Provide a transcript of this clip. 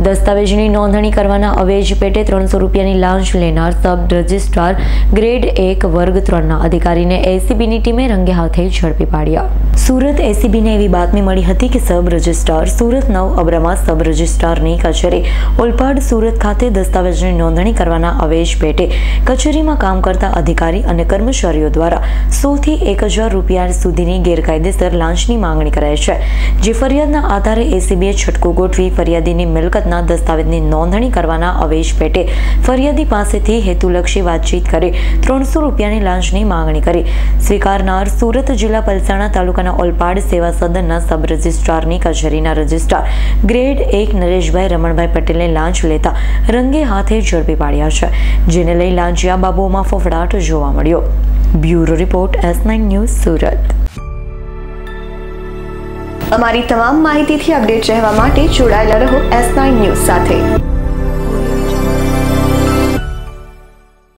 દસ્તાવેજની નોંધણી કરવાના અવેજ પેટે 300 રૂપિયાની લાંચ લેનાર સબ રજિસ્ટ્રાર ગ્રેડ 1 વર્ગ 3ના અધિકારીને એસીબીની ટીમે રંગે હાથે ઝડપી પાડ્યા। સુરત એસીબીને એવી બાતમી મળી હતી કે sub registrar Surat 9 Abrama sub રજિસ્ટ્રારની કચેરી ઓલપાડ સુરત ખાતે દસ્તાવેજની નોંધણી કરવાના અવેજ પેટે કચેરીમાં કામ કરતા અધિકારી અને કર્મચારીઓ દ્વારા 100 થી 1000 રૂપિયા સુધીની ગેરકાયદેસર લાંચની માંગણી કરાઈ છે, જે ફરિયાદના આધારે એસીબીએ છટકું ગોઠવી ફરિયાદીની મિલકતના દસ્તાવેજની નોંધણી કરવાના અવેજ પેટે ફરિયાદી પાસેથી હેતુલક્ષી વાતચીત કરી 300 રૂપિયાની લાંચની માંગણી કરી। સ્વીકારનાર સુરત જિલ્લા પલસાણા તાલુકાના ઓલપાડ સેવા સદનના સબ રજિસ્ટ્રારની કચેરીના રજિસ્ટ્રાર ગ્રેડ 1 નરેશભાઈ રમણભાઈ પટેલને લાંચ લેતા રંગે હાથે ઝડપી પાડ્યા છે, જેને લઈ લાંચિયા બાબુઓમાં ફફડાટ જોવા મળ્યો। Bureau report S9 news Surat. અમારી તમામ માહિતીથી અપડેટ રહેવા માટે જોડાયેલા રહો S9 ન્યૂઝ સાથે।